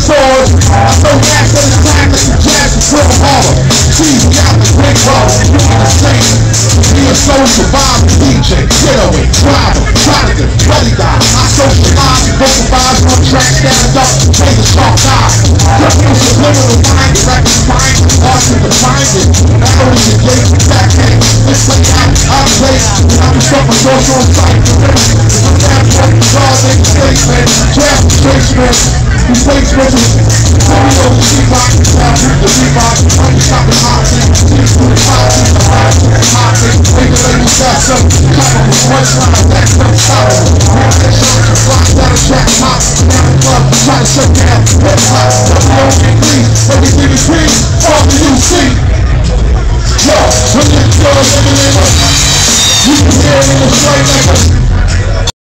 swords. So gas at his time like the jazz and Pearl Harbor. Cheesy out the big brother, doing the same. He a soul survivor, DJ, getaway, driver, prodigal, belly die. I socialize, vocalize, on track, stand up, take a sharp knife. Criminal subliminal mind, direct mind, hard to define it. Not only the gate, backhand, let's play out place. When I'm stuck on social site, I'm down for the cars, they mistakes, man. Draft replacement, replacement. Studio, the Reebok, down to the Reebok, understopping options, teams to the options, the options, make the label got some, top of the punchline, that's no solid. Real that shot, the blocks that are track hot, down the club, try to shut down, hip hop, WOP, everything is green, all the UC. Yo, when you're living in a, you can hear it in the straight language.